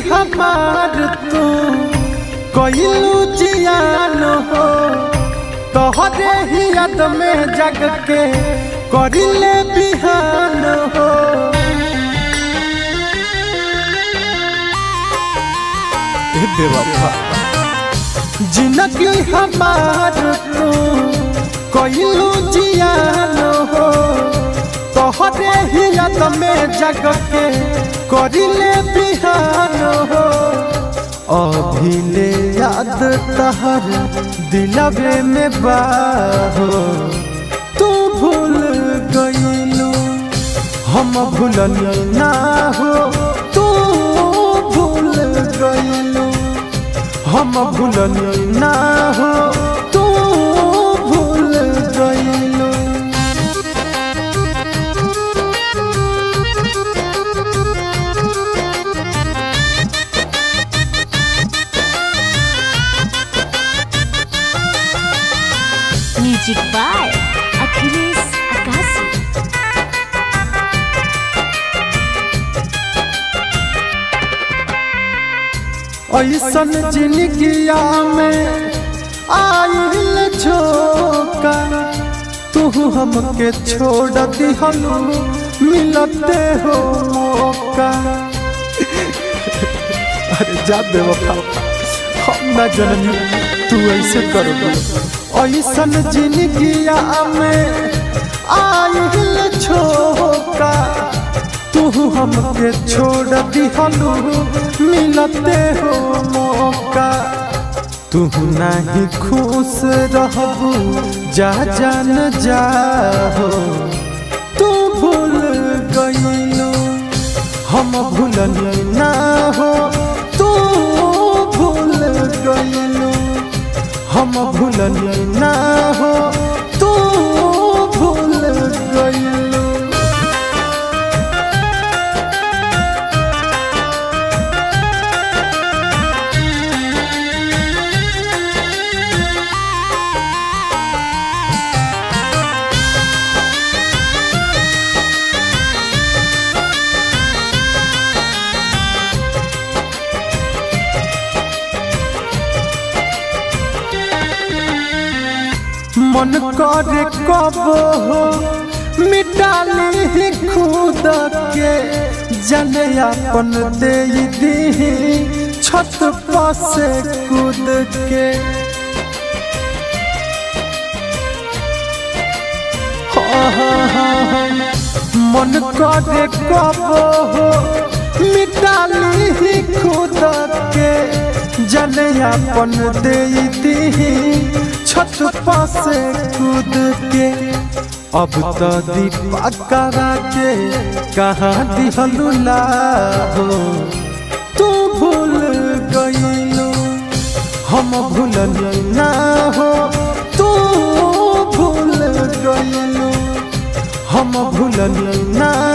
हमार तू कइलू जियान हो तोहरे ही याद में जग के करिले बिहान हो। बेवफा जिंदगी हमार तू कइलू जियान हो तोहरे ही याद में जग के करिले बिहान हो। अभी ले याद तहर दिलवे में बाहो तू भूल गइलू हम भूलनी ना हो तू भूल गइलू हम भूलनी ना हो तू भूल गइलू। Music by Akhilesh Akashi. ऐसन जिंदगिया में आइल झोंका तू हमके छोड़ दिहलू मिलते हो मौका। अरे जा बेवफा हम ना जननी तू ऐसे करोगे। ऐसन जिंदगिया में आइल झोंका तू हमके छोड़ दिहलू मिलते हो मौका। तू नहीं खुश रहबू जा जान जाहो तू भूल गइलू हम भूलनी ना हो तू भूल गइलू हम भूलनी ना हो तू भूल गइलू। मन करे कब हो मिटाली खुद के जने अपन दे दी छत पर से कूद के। मन करे कब हो मिटाली खुद के जने अपन दे दी छत पर से कूद के। अब तो दीपकरा के कहाँ दिहलू हो तू भूल गइलू हम भूलनी ना हो तू भूल गइलू हम भूलनी ना